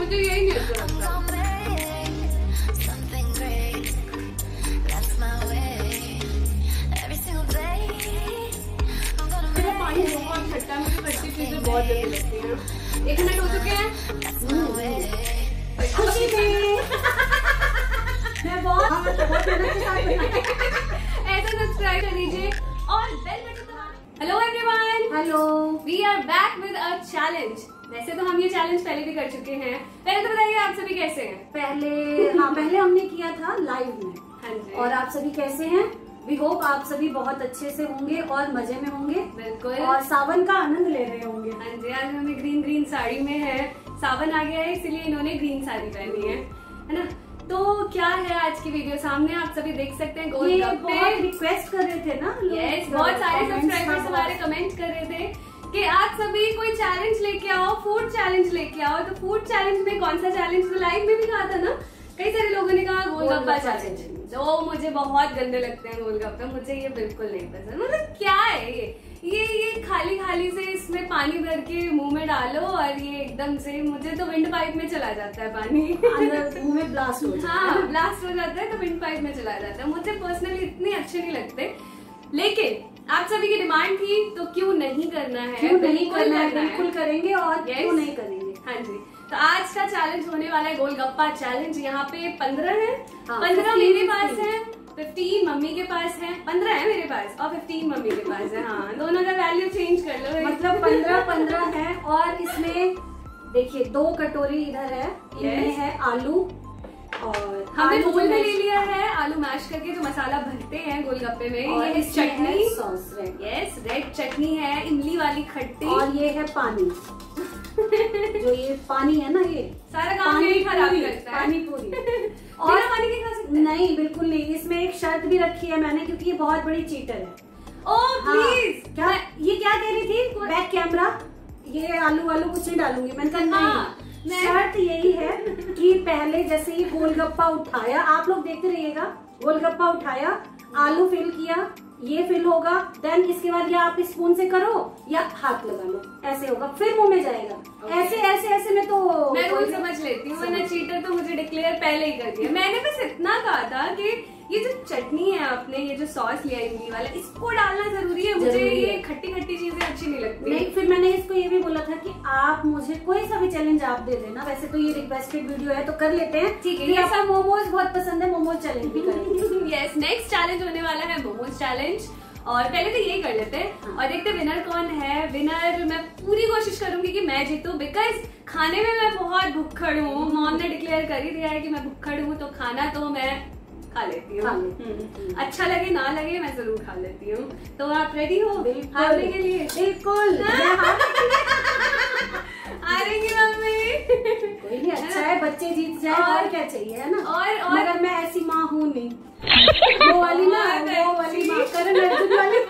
मुझे यही नहीं अच्छा लगता। पानी बहुत खट्टा है, मुझे खट्टी चीजें बहुत जल्दी लगती है। 1 मिनट हो चुके हैं। खुशी थी मैं बहुत मेहनत के साथ बनाई। ऐसा सब्सक्राइब कर लीजिए और बेल बटन दबाना। Hello everyone, hello, we are back with a challenge. वैसे तो हम ये चैलेंज पहले भी कर चुके हैं। पहले तो बताइए आप सभी कैसे हैं? पहले हमने किया था लाइव में। हाँ जी। और आप सभी कैसे हैं? वी होप आप सभी बहुत अच्छे से होंगे और मजे में होंगे। बिल्कुल। और सावन का आनंद ले रहे होंगे। हाँ जी, आज हमें ग्रीन साड़ी में है। सावन आ गया है इसलिए इन्होंने ग्रीन साड़ी पहनी है ना। तो क्या है आज की वीडियो सामने आप सभी देख सकते हैं। बहुत रिक्वेस्ट कर रहे थे ना। यस, बहुत सारे सब्सक्राइबर्स हमारे कमेंट कर रहे थे कि आप सभी कोई चैलेंज लेके आओ, फूड चैलेंज लेके आओ। तो फूड चैलेंज में कौन सा चैलेंज, तो लाइव में भी कहा था ना, कई सारे लोगों ने कहा गोलगप्पा चैलेंज। जो मुझे बहुत गंदे लगते हैं गोलगप्पे, मुझे ये बिल्कुल नहीं पसंद। मतलब क्या है ये खाली से इसमें पानी भर के मुंह में डालो और ये एकदम से, मुझे तो विंड पाइप में चला जाता है पानी अंदर मुंह में ब्लास्ट हो जाता है। हाँ, ब्लास्ट हो जाता है तो विंड पाइप में चला जाता है। मुझे पर्सनली इतने अच्छे नहीं लगते, लेकिन आप सभी की डिमांड थी तो क्यों नहीं करना है। क्यों नहीं करना है, बिल्कुल करेंगे। और क्यों नहीं करेंगे। हाँ जी। तो आज का चैलेंज होने वाला है गोलगप्पा चैलेंज। यहाँ पे 15 है। 15 मेरे पास है, 15 मम्मी के पास है। 15 है मेरे पास और 15 मम्मी के पास है। हाँ, दोनों का वैल्यू चेंज कर लो। मतलब 15 है। और इसमें देखिए 2 कटोरी इधर है, इनमें है आलू। और हमने बोल में ले लिया है आलू मैश करके, जो मसाला भरते हैं गोलगप्पे में। और ये चटनी, सॉस यस, रेड चटनी है, इमली वाली खट्टी। और ये है पानी। जो ये पानी है ना, ये सारा काम यही खराब करता है। पानी पूरी। और बिना पानी के खा सकते हैं? नहीं, बिल्कुल नहीं। इसमें एक शर्त भी रखी है मैंने, क्योंकि ये बहुत बड़ी चीटर है। Oh please. क्या ये क्या कह रही थी बैक कैमरा, ये आलू कुछ नहीं डालूंगी। मैंने कहा नहीं, शर्त यही है कि पहले जैसे ही गोलगप्पा उठाया, आप लोग देखते रहिएगा, गोलगप्पा उठाया, आलू फिल किया, ये फिल होगा, देन इसके बाद या आप स्पून से करो या हाथ लगा लो, ऐसे होगा, फिर मुंह में जाएगा। ऐसे में तो मैं रूल समझ लेती हूँ, वरना चीटर तो मुझे डिक्लेयर पहले ही कर दिया। मैंने बस इतना कहा था कि ये जो चटनी है आपने, ये जो सॉस लिया इमली वाला, इसको डालना जरूरी है। मुझे ये खट्टी चीजें अच्छी नहीं लगती। नहीं, फिर मैंने इसको ये भी बोला था कि आप मुझे कोई सा भी चैलेंज आप दे देना। वैसे तो ये रिक्वेस्टेड वीडियो है तो कर लेते हैं। ठीक है। आपको मोमोज बहुत पसंद है, मोमोज चैलेंज भी करेंगे। यस, नेक्स्ट चैलेंज होने वाला है मोमोज चैलेंज। और पहले तो यही कर लेते हैं और देखते विनर कौन है। विनर मैं पूरी कोशिश करूंगी कि मैं जीतूं, बिकॉज खाने में मैं बहुत भुक्खड़ हूँ। मॉम ने डिक्लेयर कर ही दिया है कि मैं भुक्खड़ हूँ, तो खाना तो मैं खा लेती हूँ। अच्छा लगे ना लगे, मैं जरूर खा लेती हूँ। तो आप रेडी हो हारने के लिए? बिल्कुल। हारेंगी मम्मी। कोई नहीं, अच्छा है बच्चे जीत जाए और क्या चाहिए, है ना। और मगर मैं ऐसी माँ हूँ नहीं, वो वाली ना, वो वाली माँ, करण अर्जुन वाली।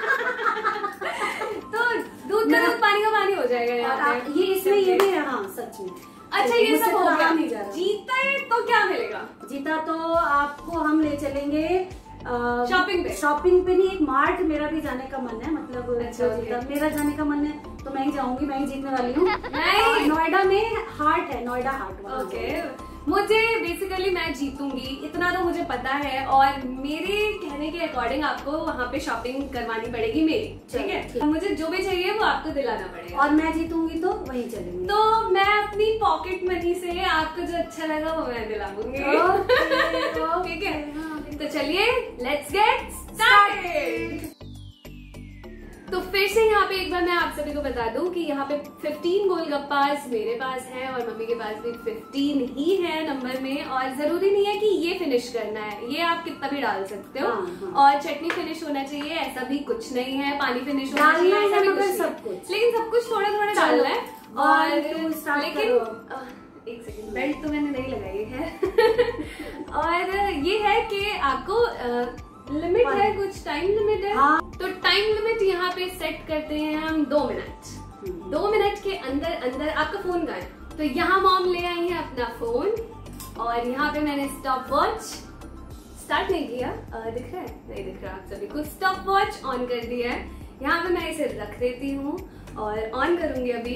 तो दूध का दूध, पानी का पानी हो जाएगा यहाँ पे। ये इसमें ये भी है। हाँ, सच में। अच्छा, ये सब हो गया। नहीं जा रहा। जीता है तो क्या मिलेगा? जीता तो आपको हम ले चलेंगे शॉपिंग पे नहीं, एक मार्ट मेरा भी जाने का मन है। मतलब अच्छा, मेरा जाने का मन है तो मैं ही जाऊंगी, मैं ही जीतने वाली हूँ। नहीं, नोएडा में हाट है, नोएडा हाट। ओके। मुझे बेसिकली मैं जीतूंगी इतना तो मुझे पता है, और मेरे कहने के अकॉर्डिंग आपको वहाँ पे शॉपिंग करवानी पड़ेगी मेरी। ठीक है, मुझे जो भी चाहिए वो आपको दिलाना पड़ेगा। और मैं जीतूंगी तो वहीं चलेंगे। तो मैं अपनी पॉकेट मनी से आपको जो अच्छा लगा वो मैं दिलाऊंगी। ठीक है, तो चलिए लेट्स गेट स्टार्टेड। तो फिर से यहाँ पे एक बार मैं आप सभी को बता दूं कि यहाँ पे 15 गोलगप्पास मेरे पास है और मम्मी के पास भी 15 ही है नंबर में। और जरूरी नहीं है कि ये फिनिश करना है, ये आप कितना भी डाल सकते हो। और चटनी फिनिश होना चाहिए ऐसा भी कुछ नहीं है, पानी फिनिश होना चाहिए ऐसा भी कुछ, सब कुछ, लेकिन सब कुछ थोड़ा थोड़ा डालना है। और लेकिन एक सेकंड, बेल्ट तो मैंने नहीं लगाई है। और ये है कि आपको लिमिट है, कुछ टाइम लिमिट है। तो टाइम लिमिट यहाँ पे सेट करते हैं हम 2 मिनट। 2 मिनट के अंदर आपका फोन का है, तो यहाँ मॉम ले आई है अपना फोन और यहाँ पे मैंने स्टॉप वॉच स्टार्ट नहीं किया। दिख रहा है? नहीं दिख रहा आप सभी को। स्टॉप वॉच ऑन कर दिया है। यहाँ पे मैं इसे रख देती हूँ और ऑन करूंगी अभी।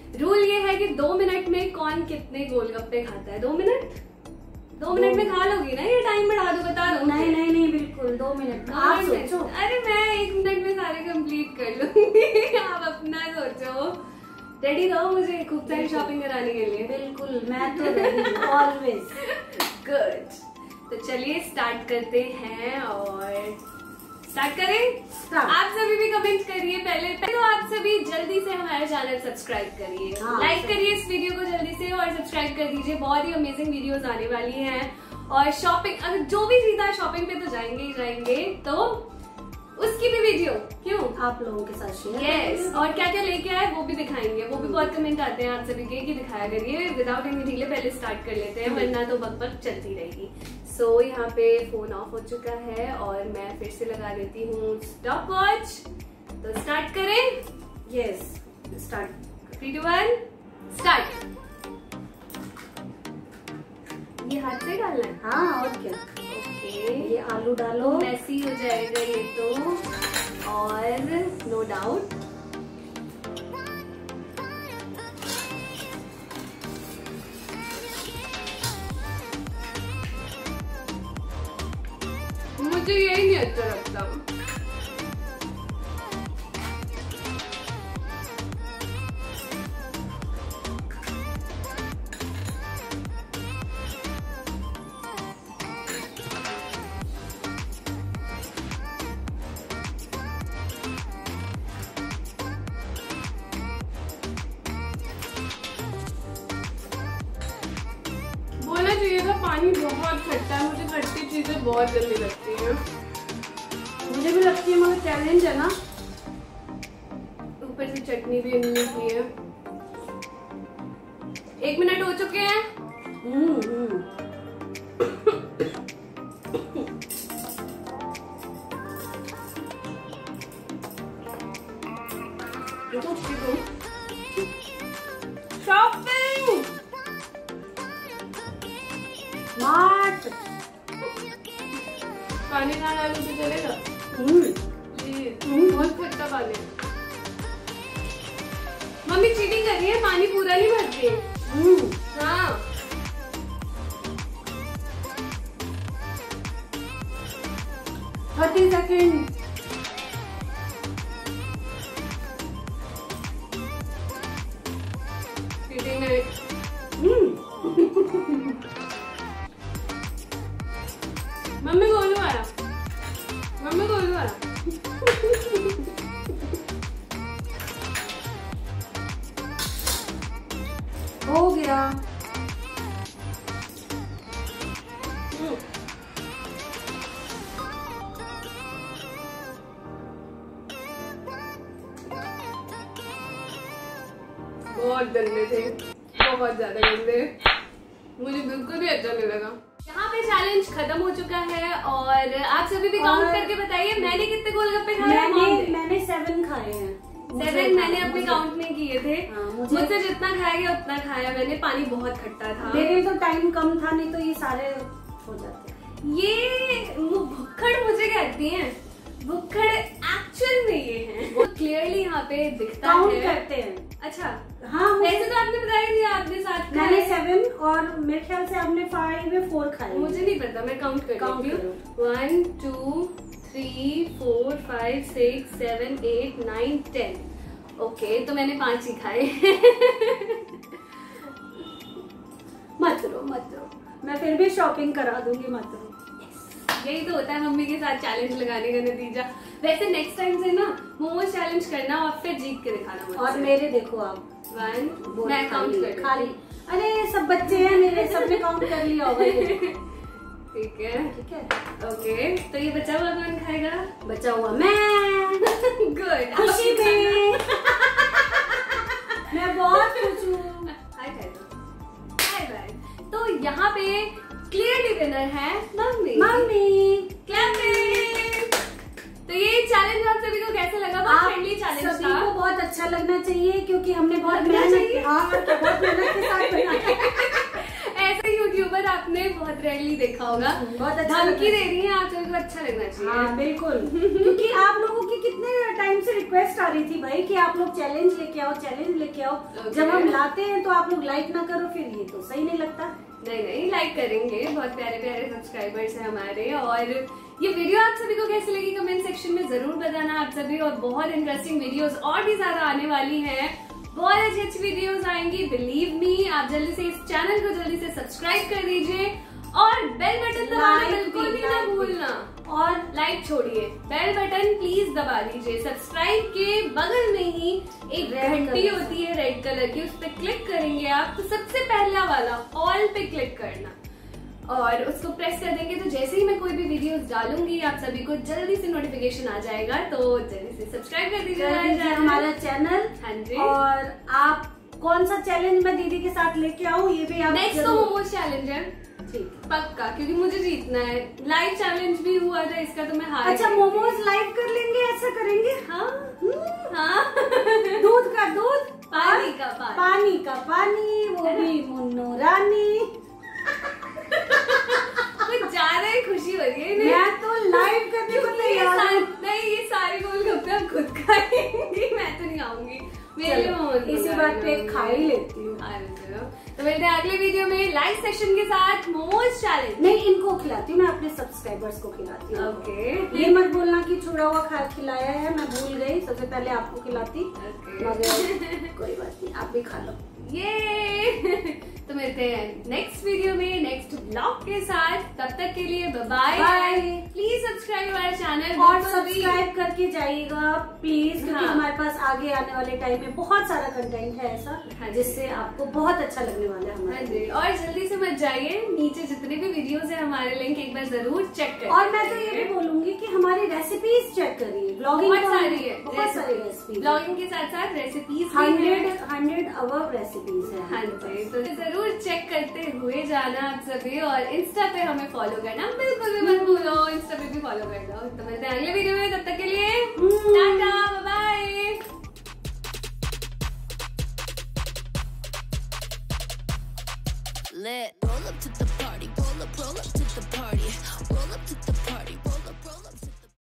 रूल ये है कि 2 मिनट में कौन कितने गोलगप्पे खाता है। 2 मिनट में खा लोगी ना? ये टाइम बढ़ा दो, बता दो। नहीं बिल्कुल 2 मिनट। आप सोचो। अरे मैं 1 मिनट में सारे कंप्लीट कर लूंगी। आप अपना सोचो। रेडी रहो मुझे खूब सारी शॉपिंग कराने के लिए। बिल्कुल, मैं तो रेडी ऑलवेज। गुड। तो चलिए स्टार्ट करते हैं। और स्टार्ट करें? आप सभी भी कमेंट करिए। पहले तो आप सभी जल्दी से हमारा चैनल सब्सक्राइब करिए, लाइक करिए इस वीडियो को जल्दी से और सब्सक्राइब कर दीजिए। बहुत ही अमेजिंग वीडियोस आने वाली हैं। और शॉपिंग, अगर जो भी जीता शॉपिंग पे तो जाएंगे ही जाएंगे, तो उसकी भी वीडियो क्यों आप लोगों के साथ शेयर। यस। और क्या क्या लेके आए वो भी दिखाएंगे। वो भी बहुत कमेंट आते हैं आप सभी के कि दिखाया करिए। विदाउट एनी डिले पहले स्टार्ट कर लेते हैं, वरना तो बक चलती रहेगी। सो यहाँ पे फोन ऑफ हो चुका है और मैं फिर से लगा देती हूँ स्टॉप वॉच। तो स्टार्ट करें? Yes, start. 3, 2, 1 स्टार्ट। ये हाथ से डालना है? हाँ, और क्या। ओके, ये आलू डालो। मैसी हो जाएगा ये तो, और नो डाउट। मुझे यही नहीं अच्छा लगता। बोलना चाहिए था पानी बहुत खट्टा है। मुझे खट्टी चीजें बहुत जल्दी लगती हैं। मुझे भी लगती है, मगर चैलेंज है ना। ऊपर से चटनी भी इमली की है। 1 मिनट हो चुके हैं। Shopping smart. पानी ना डालूं तो चलेगा? बहुत खट्टा पानी। मम्मी चीटिंग कर रही है, पानी पूरा नहीं भरती है। हाँ, थर्टी सेकेंड। चीटिंग नहीं। मम्मी गोलू आया, मम्मी गोलू आया। हो गया। बहुत गंदे थे, बहुत ज्यादा गंदे। मुझे बिल्कुल भी अच्छा नहीं लगा। यहाँ पे चैलेंज खत्म हो चुका है और आप सभी भी काउंट करके बताइए मैंने कितने गोलगप्पे खाए। मैंने 7 खाए हैं। 7 मैंने अपने काउंट में किए थे। मुझसे जितना खाया गया उतना खाया मैंने। पानी बहुत खट्टा था। मेरे तो टाइम कम था, नहीं तो ये सारे हो जाते। ये भुक्खड़ मुझे कहती हैं। भुक्खड़ एक्चुअल में ये हैं। वो क्लियरली यहाँ पे दिखता है। काउंट करते हैं। अच्छा, हाँ, वैसे तो आपने बताया नहीं, आपने 7 खाए। मैंने 7 और मेरे ख्याल से आपने 5 या 4 खाए। मुझे नहीं पता, मैं काउंट कर रही हूँ। 1 2 3 4 5 6 7 8 9 10। ओके, तो मैंने 5 ही खाए। मत रो, मैं फिर भी शॉपिंग करा दूंगी, मत रो। यही तो होता है मम्मी के साथ चैलेंज लगाने का नतीजा। वैसे नेक्स्ट टाइम से ना मोमोज चैलेंज करना और फिर जीत के दिखाना मुझसे। और मेरे देखो आप 1 मैं काउंट कर खाली। अरे सब बच्चे हैं मेरे, सबने काउंट कर लिया होगा। ठीक है, ओके। तो ये बचा हुआ कौन खाएगा? बचा हुआ मैं। गुड, खुशी में। मैं बहुत खुश हूँ। Hi bye. तो यहाँ पे क्लियरली विनर है मम्मी। क्लैपिंग। तो ये चैलेंज आप सभी को कैसा लगा? बहुत फ्रेंडली चैलेंज था। सभी को बहुत अच्छा लगना चाहिए क्योंकि हमने बहुत मेहनत के साथ बनाया। ऐसे यूट्यूबर आप आपने बहुत रेयरली देखा होगा। बहुत अच्छा धमकी दे रही है आप सभी को, अच्छा लगना चाहिए। हाँ बिल्कुल। क्योंकि आप लोगों की कितने टाइम से रिक्वेस्ट आ रही थी भाई कि आप लोग चैलेंज लेके आओ, चैलेंज लेके आओ। जब हम लाते हैं तो आप लोग लाइक ना करो, फिर ये तो सही नहीं लगता। नहीं लाइक करेंगे, बहुत प्यारे प्यारे सब्सक्राइबर्स हैं हमारे। और ये वीडियो आप सभी को कैसी लगी कमेंट सेक्शन में जरूर बताना आप सभी। और बहुत इंटरेस्टिंग वीडियोस और भी ज्यादा आने वाली हैं, बहुत अच्छी अच्छी वीडियोस आएंगी, बिलीव मी। आप जल्दी से इस चैनल को जल्दी से सब्सक्राइब कर दीजिए और बेल बटन दबाना बिल्कुल भी ना भूलना। और लाइक छोड़िए, बेल बटन प्लीज दबा दीजिए। सब्सक्राइब के बगल में ही एक घंटी होती है रेड कलर की, उस पर क्लिक करेंगे आप तो सबसे पहला वाला ऑल पे क्लिक करना और उसको प्रेस कर देंगे तो जैसे ही मैं कोई भी वीडियोस डालूंगी आप सभी को जल्दी से नोटिफिकेशन आ जाएगा। तो जल्दी से सब्सक्राइब कर दीजिए हमारा चैनल। हाँ जी। और आप कौन सा चैलेंज मैं दीदी के साथ लेके आऊँ ये भी आप नेक्स्ट तो मोमोज चैलेंज है ठीक पक्का, क्योंकि मुझे जीतना है। लाइव चैलेंज भी हुआ था इसका तो मैं हार। अच्छा मोमोज लाइव कर लेंगे, ऐसा करेंगे। हाँ हाँ दूध का दूध, पानी का पानी, पानी का पानी, वो भी मुन्नू रानी। कुछ ज्यादा ही खुशी हो रही है। मैं तो लाइव करने को तैयार हूँ। नहीं ये सारे गोलगप्पे हम खुद खाएंगे, मैं तो नहीं आऊंगी। इसी बात पे खा ही लेती हूँ। तो मिलते हैं अगले वीडियो में लाइव सेशन के साथ मोमोज चैलेंज। नहीं इनको खिलाती हूँ, मैं अपने सब्सक्राइबर्स को खिलाती हूँ। ओके ये मत बोलना कि छुड़ा हुआ खिलाया है, मैं भूल गई। सबसे पहले आपको खिलाती, मगर कोई बात नहीं, आप भी खा लो। ये तो मिलते हैं नेक्स्ट वीडियो में नेक्स्ट ब्लॉग के साथ। तब तक के लिए बाय बाय। प्लीज सब्सक्राइब हमारे चैनल और सब्सक्राइब करके जाइएगा प्लीज, क्योंकि हाँ। हमारे पास आगे आने वाले टाइम में बहुत सारा कंटेंट है ऐसा जिससे आपको बहुत अच्छा लगने वाला है हमारे। और जल्दी से मत जाइए, नीचे जितने भी वीडियोस है हमारे लिंक एक बार जरूर चेक करिए। और मैं तो ये भी बोलूंगी कि हमारी रेसिपीज चेक करिए। ब्लॉगिंग बहुत सारी है, बहुत सारी रेसिपीज, ब्लॉगिंग के साथ साथ रेसिपीज 100 अबव रेसिपीज है। हाँ जी, तो जरूर चेक करते हुए जाना आप सभी। और इंस्टा पे हमें फॉलो करना बिल्कुल भी मत भूलो, इंस्टा पे भी फॉलो कर लो। तो मिलते हैं अगले वीडियो में, तब तक के लिए tata bye. Lit. Roll up to the party, roll up to the party, roll up to the